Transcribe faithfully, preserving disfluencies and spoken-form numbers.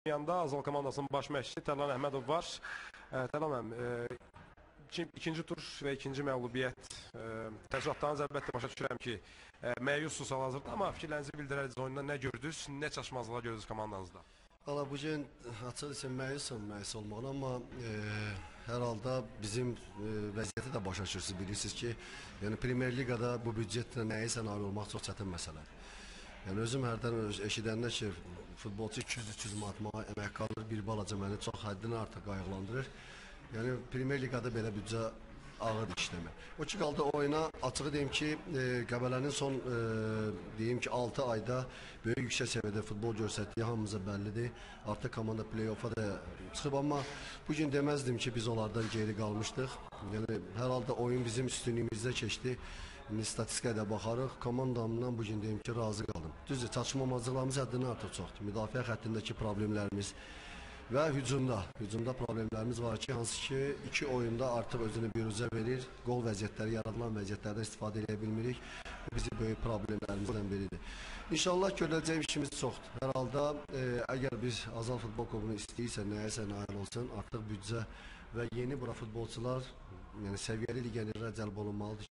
Yanında Azal komandasının baş məşqçisi Tərlan Əhmədov var. Tərlan müəllim, e, ikinci tur və ikinci məğlubiyyət e, təəssüratlarınız əlbəttə başa düşürəm ki, e, məyussunuz hal-hazırda, amma fikirlərinizi bildirərdiniz oyunda nə gördünüz, nə çaşmazlığa gördünüz komandanızda? Valla bugün açıq için məyusum, məyus olmağına, amma e, hər halda bizim e, vəziyyəti də başa düşürsünüz, bilirsiniz ki, yəni Premier Ligada bu büdcetlə nəyisə nail olmaq çox çətin məsələdir. Yəni özüm hərdən eşidəndə ki, futbolçu iki yüz üç yüz manatmağa əmək qalır, bir balaca məni çox həddindən artıq qayğılandırır. Yəni Premier Ligada belə büdcə ağır işləmir. O ki qaldı oyuna, açığı deyim ki, e, Qəbələnin son e, deyim ki altı ayda böyük yüksək səviyyədə futbol göstərdiyi hamımıza bəllidir. Artıq komanda play-off'a da çıxıb, amma bugün deməzdim ki, biz onlardan geri qalmışdıq. Yəni hər halda oyun bizim üstünlüyümüzdə keçdi. İndi statistikaya da baxarıq, komandamdan bugün deyim ki, razı qaldım. Düzdür, çatışmamazlıqlarımız həddindən artıq çoxdur. Müdafiə xəttindəki problemlərimiz və hücumda, hücumda problemlərimiz var ki, hansı ki iki oyunda artıq özünü biruzə verir, qol vəziyyətləri, yaradılan vəziyyətlərdən istifadə edə bilmirik. Bu bizim böyük problemlərimizdən biridir. İnşallah görüləcək işimiz çoxdur. Hər halda e, əgər biz Azal Futbol Klubunu istəyirsə, nəyəsə nail olsun, artıq büdcə və yeni bura futbolçular, yəni səviyyəli legionerlər cəlb olunmalıdır